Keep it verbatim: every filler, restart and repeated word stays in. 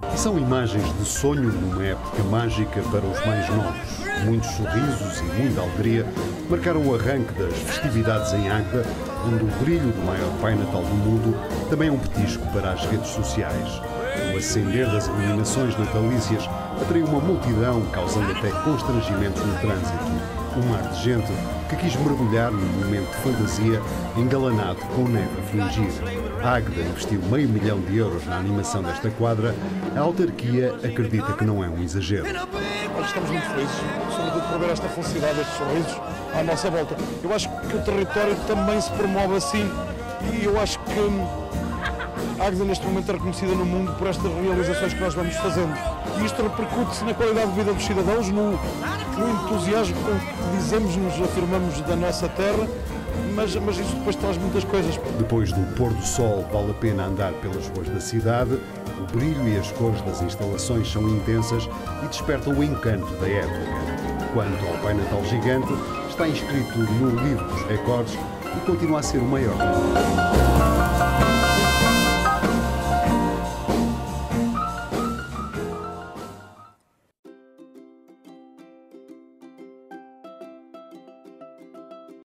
E são imagens de sonho numa época mágica para os mais novos. Muitos sorrisos e muita alegria marcaram o arranque das festividades em Águeda, onde o brilho do maior Pai Natal do mundo também é um petisco para as redes sociais. O acender das iluminações natalícias atraiu uma multidão, causando até constrangimentos no trânsito. Um mar de gente que quis mergulhar num momento de fantasia engalanado com neve a fringir. A Águeda investiu meio milhão de euros na animação desta quadra. A autarquia acredita que não é um exagero. Nós estamos muito felizes, sobretudo por ver esta felicidade, estes sorrisos à nossa volta. Eu acho que o território também se promove assim e eu acho que a Águeda neste momento é reconhecida no mundo por estas realizações que nós vamos fazendo. E isto repercute-se na qualidade de vida dos cidadãos, no, no entusiasmo com que dizemos, nos afirmamos da nossa terra, mas, mas isso depois traz muitas coisas. Depois do pôr do sol, vale a pena andar pelas ruas da cidade. O brilho e as cores das instalações são intensas e despertam o encanto da época. Quanto ao Pai Natal gigante, está inscrito no livro dos recordes e continua a ser o maior.